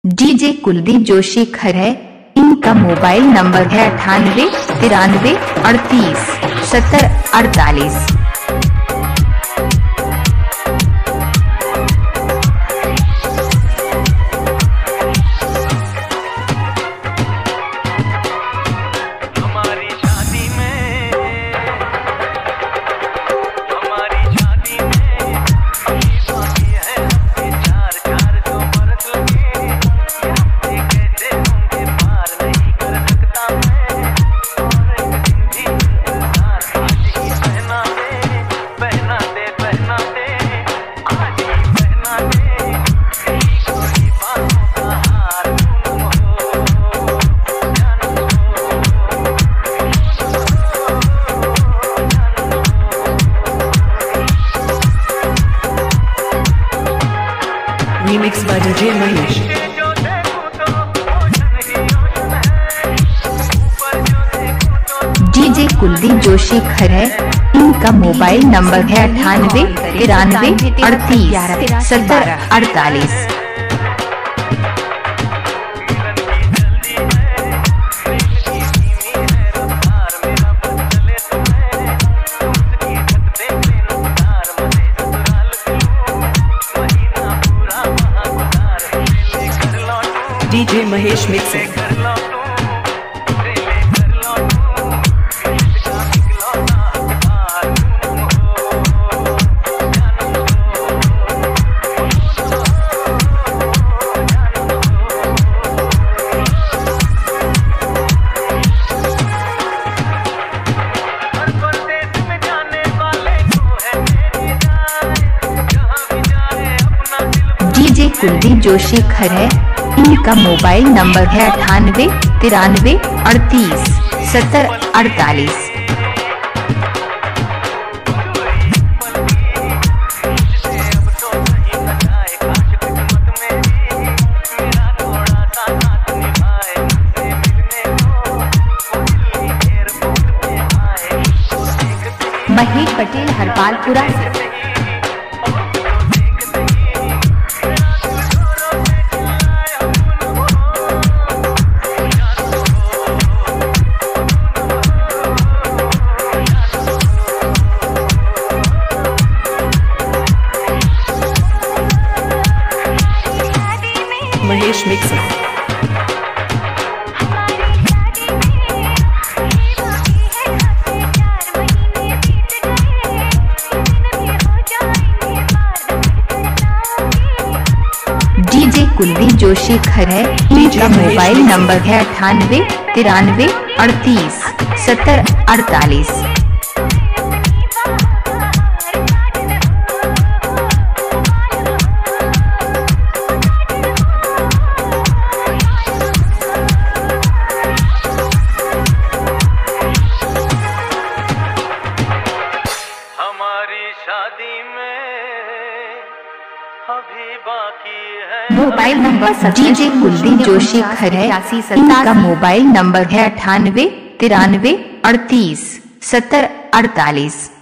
DJ Kuldeep Joshi Khare. इनका mobile number है 98 93 38 70 48। Remix by DJ Mahesh। DJ Kuldeep Joshi Khare. इनका मोबाइल नंबर है 98 93 38 70 48। DJ Mahesh mixing। DJ Kuldeep Joshi Khare. इनका मोबाइल नंबर है 98 93 38 70 48। महेश पटेल हरपालपुरा से। Mahesh mixing। DJ Kuldeep Joshi Khare. इनका मोबाइल नंबर है 98 93 38 70 48। शादी में अभी बाकी है। Mobile number DJ Kuldeep Joshi Khare. इनका मोबाइल नंबर है 98 93 38 70 48।